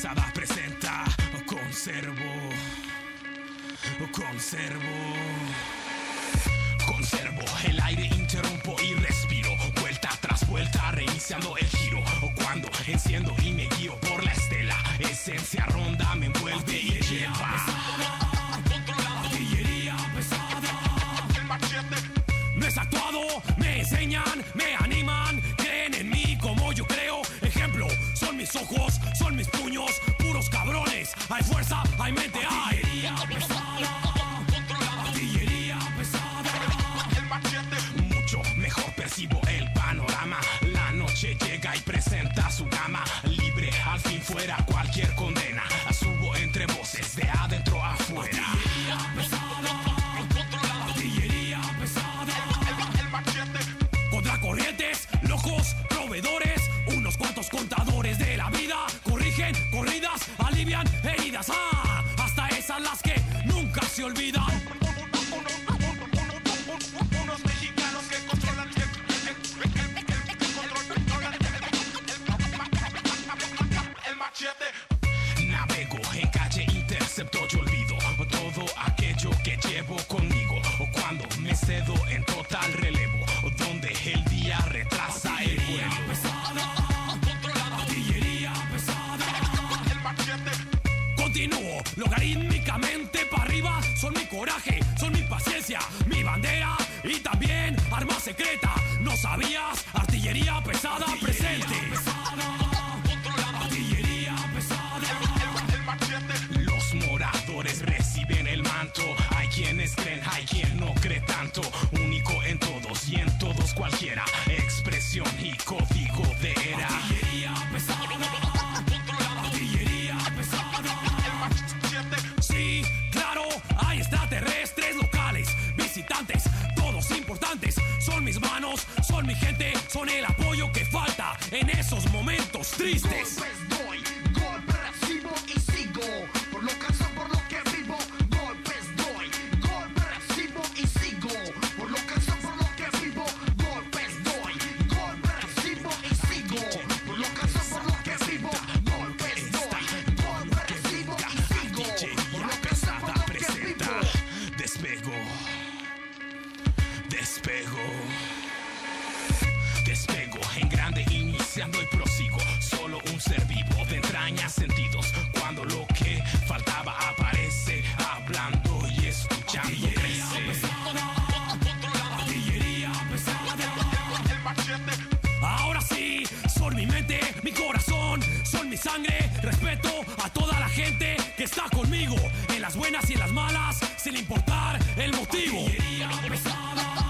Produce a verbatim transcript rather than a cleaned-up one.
pesada presenta Conservo, conservo, conservo el aire, interrumpo y respiro, vuelta tras vuelta, reiniciando el giro. Cuando enciendo y me guío por la estela, esencia ronda me envuelve y lleva. Artillería pesada, el machete. No es actuado, me enseñan, me animan, creen en mí como yo creo. Ejemplo, son mis ojos, son mis puños, puros cabrones. Hay fuerza, hay mente, hay. Artillería pesada, artillería pesada, el machete. Mucho mejor percibo el panorama. La noche llega y presenta su gama. Libre, al fin fuera cualquier condena. Subo entre voces de adentro a afuera. Artillería pesada, artillería pesada, el machete. Contra corrientes, locos, proveedores, unos cuantos contadores de la vida. Corrigen corridas, alivian heridas. Ah, hasta esas las que nunca se olvidan. Unos mexicanos que controlan el machete. Navego en calle, intercepto, yo olvido todo aquello que llevo conmigo. Cuando me cedo en total relevo, donde el día retrasa el vuelo. Pesada, artillería pesada, el machete. Continúo logarítmicamente para arriba. Son mi coraje, son mi paciencia, mi bandera y también arma secreta. ¿No sabías? Artillería pesada presente. Artillería pesada, el machete. Los moradores reciben el manto. Hay quienes creen, hay quien no cree tanto. Único en todos y en todos cualquiera. Expresión y código de era. Artillería pesada, artillería pesada, el machete. Sí, claro, hay extraterrestres locales, visitantes, todos importantes. Son mis manos, son mi gente, son el apoyo que falta en esos momentos tristes. Golpes doy, golpes recibo y sigo. Por lo que soy, por lo que vivo. Golpes doy, golpes recibo y sigo. Por lo que soy, por lo que vivo. Golpes doy, golpes recibo y sigo. Por lo que soy, por lo que vivo. Golpes doy, golpes recibo y sigo. Por lo que soy, por lo que vivo. Despego, despego, despego en grande, iniciando y prosigo. Solo un ser vivo de entrañas, sentidos. Cuando lo que faltaba aparece, hablando y escuchando crece. Artillería pesada, el machete. Ahora sí, son mi mente, mi corazón, son mi sangre. Respeto a toda la gente que está conmigo, en las buenas y en las malas, sin importar el motivo. Artillería pesada,